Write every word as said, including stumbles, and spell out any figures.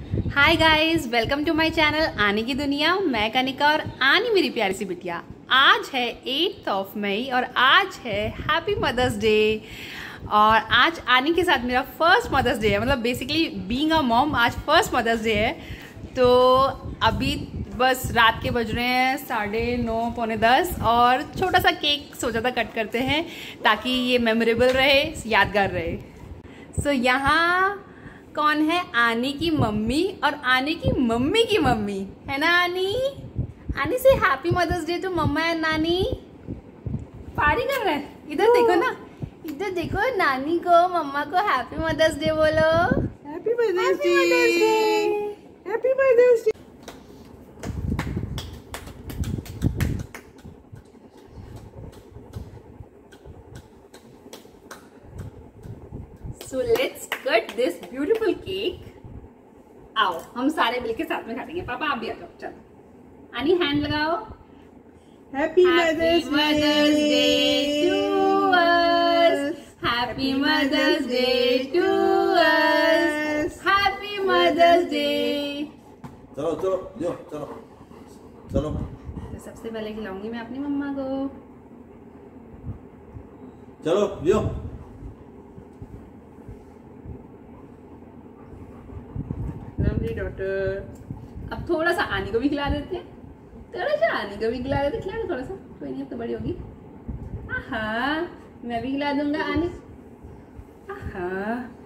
Hi guys, welcome to my channel Aani की दुनिया। मैं कनिका और आनी मेरी प्यारी सी बिटिया। आज है एट्थ ऑफ मई और आज है हैप्पी मदर्स डे। और आज आनी के साथ मेरा फर्स्ट मदर्स डे है, मतलब बेसिकली बीइंग अ मॉम आज फर्स्ट मदर्स डे है। तो अभी बस रात के बज रहे हैं साढ़े नौ पौने दस और छोटा सा केक सोचा था कट करते हैं ताकि ये मेमोरेबल रहे, यादगार रहे। सो so, यहाँ कौन है? आनी की मम्मी और आनी की मम्मी की मम्मी है ना। आनी आनी से happy mother's day to mama and nani. Party कर रहे हैं, इधर देखो ना, इधर देखो, नानी को मम्मा को हैप्पी मदर्स डे बोलो। Happy mother's day, happy mother's day. So let's cut this beautiful cake. आओ हम सारे मिलके साथ में खाएंगे। पापा आप भी आ जाओ, चलो। आनी हैंड लगाओ। Happy mother's day to us, happy mother's day to us, happy mother's day. चलो चलो लियो, चलो चलो। तो सबसे पहले खिलाऊंगी मैं अपनी मम्मा को। चलो लियो। डॉटर अब थोड़ा सा आनी को भी खिला देते हैं, थोड़ा सा आनी को भी खिला देते, खिला दो थोड़ा सा, कोई नहीं अब तो बड़ी होगी। आहा मैं भी खिला दूंगा आनी। आहा